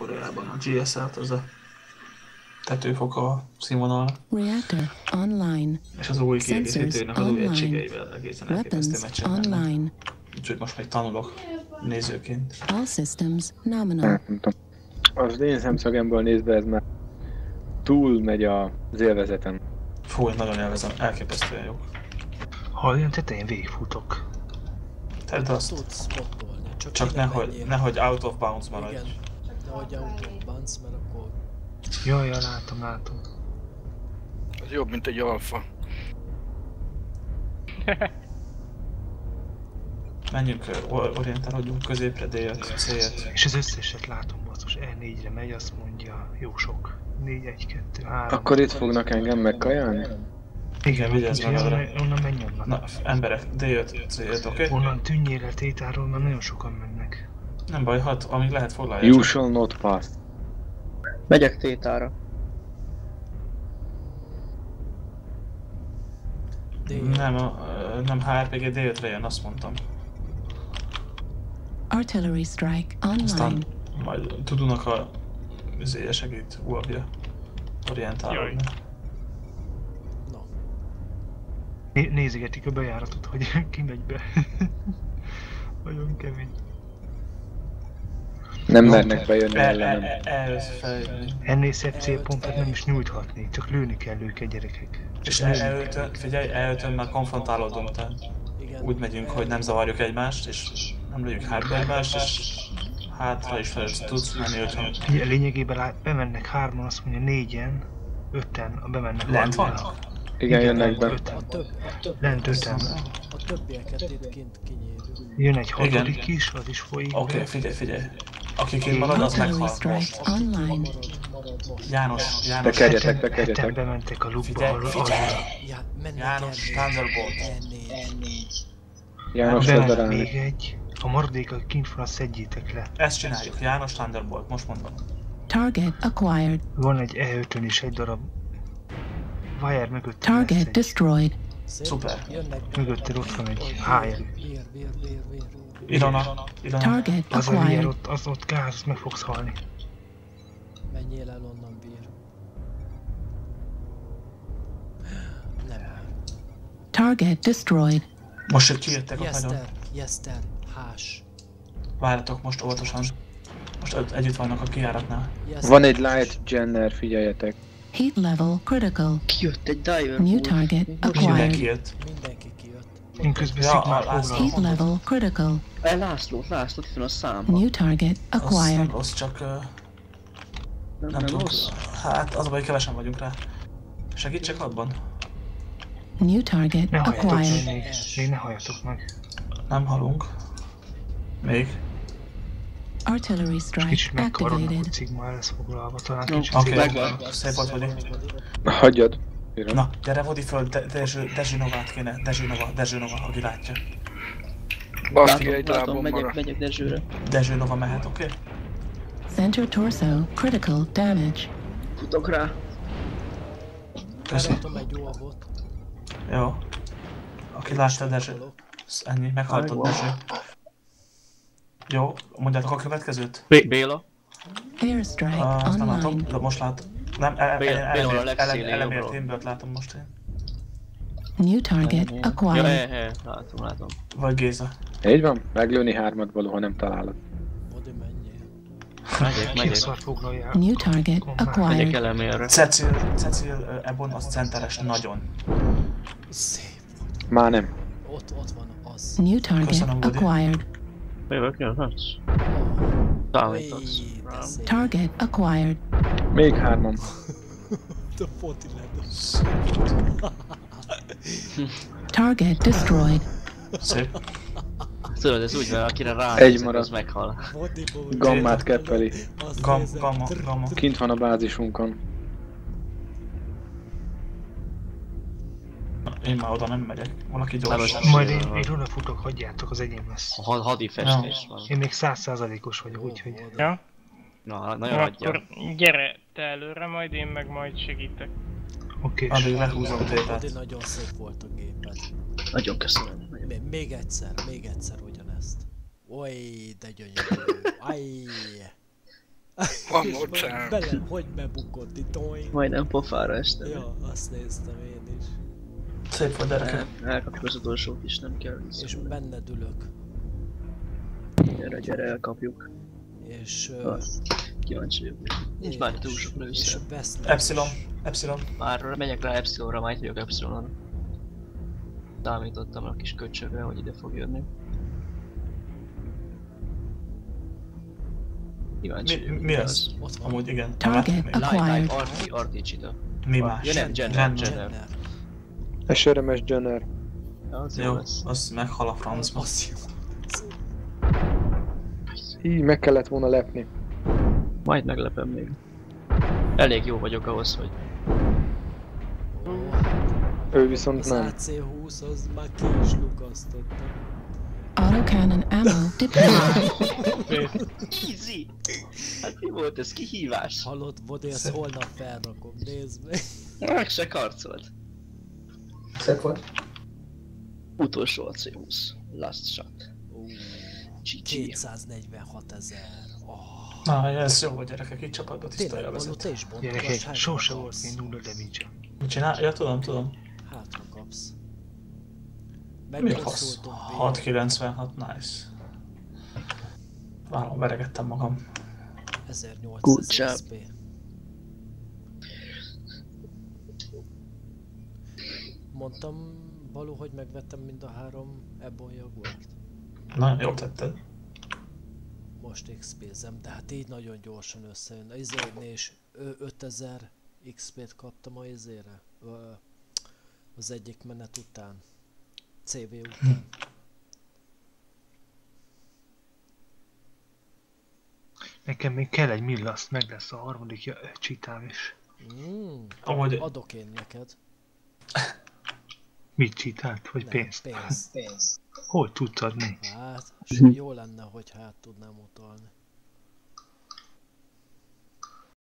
Koreában a GSL-t, az a tetőfoka színvonal. Reactor online. És az új kiegészítőnek az új egységeivel egészen elképesztő meccsen mennek. Úgyhogy most még tanulok nézőként. All systems nominal. Nem tudom. Az én szemszögemből nézve ez már túl megy az élvezetem. Fú, én nagyon élvezem, elképesztően jó. Ha olyan tetején végigfutok. Tehát azt. Csak nehogy out of bounds maradj. Igen, nehogy out of bounds, mert akkor... Jaj, látom. Ez jobb, mint egy alfa. Menjünk, orientálódjunk középre, D5, C5. És az összeset látom, basszus, E4-re megy, azt mondja, jó sok. 4, 1, 2, 3. Akkor itt fognak engem megkajálni? Igen, vigyázz magadra. Onnan menjen már. Na, emberek, D5, C5, oké? Onnan tűnjél el tétáról, mert nagyon sokan mennek. Nem baj, amíg lehet foglalja. You shall not pass. Megyek tétára. Nem HRPG D5-re jön, azt mondtam. Artillery strike online. Aztán majd tudunk a segít UAV-ja orientálódni. No. Nézigetik a bejáratot, hogy ki megy be. Nagyon kemény. Nem mernek bejönni ellenem. Ennél szebb célpontot nem is nyújthatnék, csak lőni kell őket, gyerekek. És E5-ön már konfrontálódunk, tehát úgy megyünk, hogy nem zavarjuk egymást, és nem lőjük hátba egymást, és hátra is fel tudsz menni, hogyha... Ugye, lényegében bemennek 3-an, azt mondja 4-en, 5-en, bemennek. Lent vannak? Igen, jönnek be. Lent 5-en. A többieket itt kint kinyírjuk. Jön egy 6. is, az is folyik. Oké, figyelj. Aki kint marad, az meghal most. János. Bekerjetek. Heten bementek a lukba. Figyelj! János, Thunderbolt. János, bemen még egy. A maradékkal kint van, azt szedjétek le. Ezt csináljuk, János Thunderbolt, most mondom. Target acquired. Van egy E5-ön is egy darab. Wire mögött. Target destroyed. Szuper. Mögötted ott van egy HL. Vér. Ilona. Target az a vér, acquired. ott gáz, meg fogsz halni. Menjél el onnan, vér. Nem. Target destroyed. Most kijöttek ott nagyon. Jester, hás. Várjatok most óvatosan. Most együtt vannak a kijáratnál. Van egy Light Jenner, figyeljetek. Heat level critical. Kijött egy diver. New target Mindenki acquired. jött. Mindenki kijött. Én közben Sigmar Heat foglalom. level critical. László, itt van a számba. New target acquired. Az csak... Nem nem tudok. rossz. Hát az a baj, kevesen vagyunk rá. Segítsek abban? New target Ne halljatok acquired. még ne halljatok meg. Nem halunk. Még. Artillery Kicsit strike megkarolnak, hogy activated. Sigmar lesz foglalva, talán Jó, kicsit Oké, megvan. szép volt, Vodi. Hagyjad. Írom. Na, gyere Vodi föl, Dezsőnovát kéne. Dezsőnova, aki látja. Baszti, egy lábom megyek maradt. Dezsőre. Dezsőnova mehet, oké? Center torso critical damage. Futok rá. Köszi. Elraktam egy UAV-ot. Jó. Aki látta Dezső. Ennyi, meghaltad Dezső. Jó, mondjátok a következőt? Béla. Airstrike Azt nem látom, online. de most látom. Nem, elemért Timbert látom most én. New target Ja, acquired. látom. Vagy Géza. Így van? Meglőni 3-at való, ha nem találod. Body menjél. ki a Megyek. szar foglalja. New target Megyek acquired. elemérre. Cecil Ebon az centeres nagyon. Szép. Már nem. Ott van az. New target Köszönöm, Woody. acquired. Jövök. Számítasz. De szép. Target acquired. Még 3-an. The 40 Target destroyed. Szép. Tudod, ez úgy van, akire Egy ránézek, marad. az meghal. Gammát keppeli. Gamma. Kint van a bázisunkon. Én már oda nem megyek. Valaki gyors. Majd én róla futok, hagyjátok, az enyém lesz. Hadi festés van. Én még 100%-os vagyok, úgyhogy... Ja? Na, nagyon Na, adja. akkor gyere te előre, majd én meg majd segítek. Oké. Addig lehúzom Body tépet. nagyon szép volt a géped. Nagyon köszönöm. Még egyszer ugyanezt. Oly, de gyönyörű. Ajj. One more time. Bele, hogy bebukott itt, toing. Majdnem pofára estem. Ja, azt néztem én is. Szép volt, gyerekek. Elkapjuk az utolsót is, nem kell És vissza. benned ülök. Gyere, gyere, elkapjuk. És... Kíváncsi vagyok. Nincs már túl sok és lőszer. Epsilon. Epsilon. Már megyek rá Epsilonra, majd vagyok Epsilonon. Számítottam a kis köcsögre, hogy ide fog jönni. Kíváncsi vagyok. Mi az? Ott van. Amúgy igen. Target Nem acquired. Articsita. Mi más? Ja nem, Jenner. SRMS Jenner. Az Jó, lesz. az meghal a francba. Az jó. Így meg kellett volna lepni. Majd meglepem még. Elég jó vagyok ahhoz, hogy... Ó, Ő viszont az nem. AC-20 az már ki is lukasztotta. Autocannon ammo deployed. Easy! Hát mi volt ez? Kihívás? Hallott, Vodé, ezt holnap felrakom, nézd meg. Meg se karcolt. Szép volt. Utolsó a C20. Last shot. GG. 246 000. Oh. Na, ez jó volt, gyerekek, itt csapatba tisztelje a Tényleg, Való, te vezet. is bontogass, Gyerekek, hátra sose volt kapsz. még nulla damage. Mit csinál? Ja, tudom. Hátra kapsz. Mi a fasz? Megbosszultok 696, nice. Várom, veregettem magam. Good 1800 job. XP. Mondtam Balú, hogy megvettem mind a 3 Ebon Jaguart. Nagyon jól tetted. Most XP-zem, de hát így nagyon gyorsan összejön. Izénél is 5000 XP-t kaptam a izére. Az egyik menet után. CV után. Nekem még kell egy millaszt, meg lesz a harmadik csitám is. Amúgy- Adok én neked. Mit csitált? Vagy Nem, pénzt? pénzt. Hogy tudsz adni? Hát, jó lenne, hogy hát tudnám utalni.